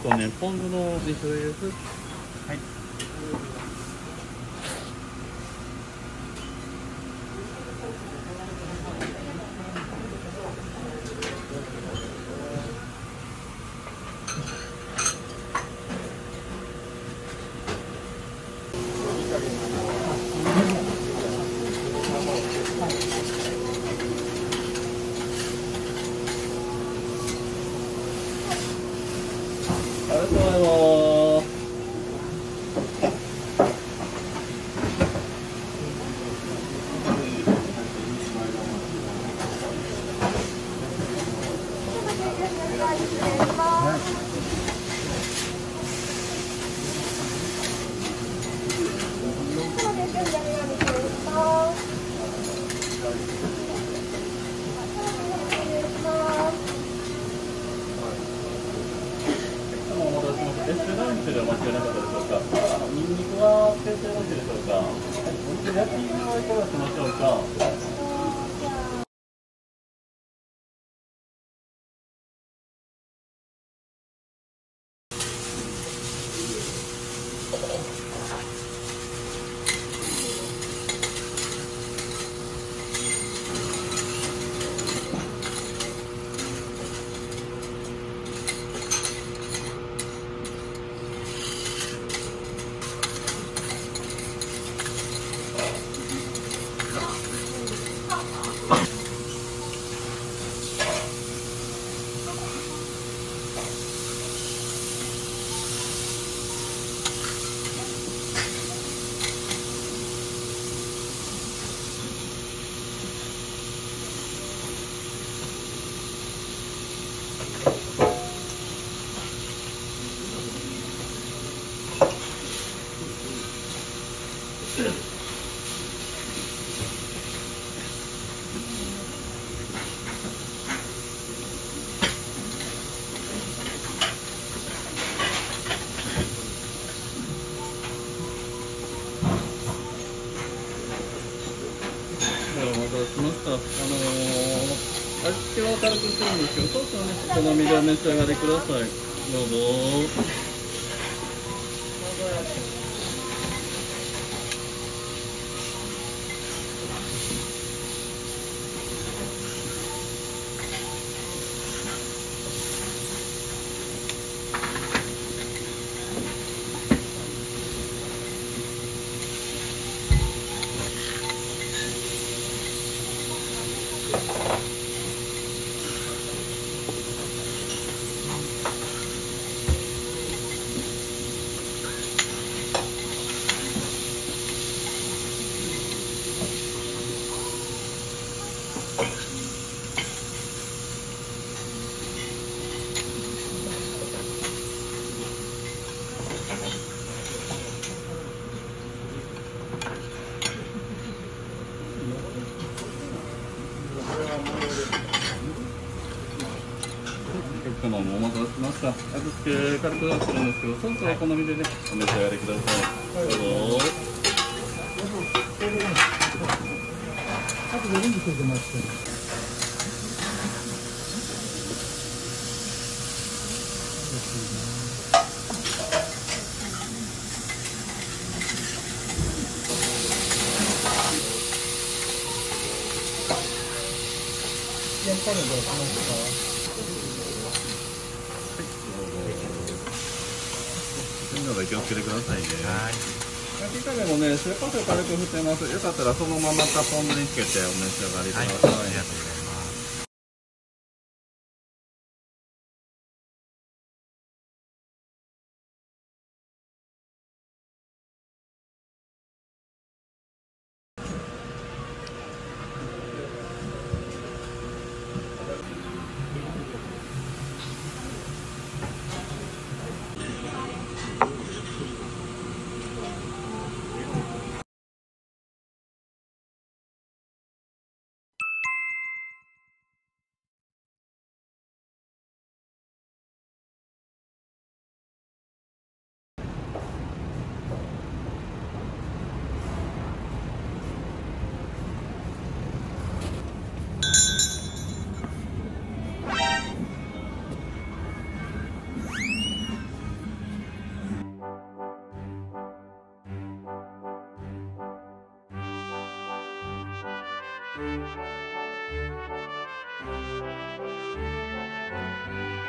とね、ポン酢の2種類です。はい。ありがとうございます。エステランチでお間違いなかったでしょうか。ニンニクはエステランチでしょうか。焼き芋はいかがしましょうか。お待たせしました。味付けは軽くするんですけど、ソースはね、好みでお召し上がりください。どうぞ。お客様もお待たせしました。味付け軽くするんですけど、ソースはお好みでね、お召し上がりください。どうぞ。 あとでレンジついてますけど。やっぱりどうしますか。 気をつけてくださいね。焼き加減もね、塩コショウ軽く振ってます。よかったらそのままポン酢につけてお召し上がりください。 ありがとうございます。 す。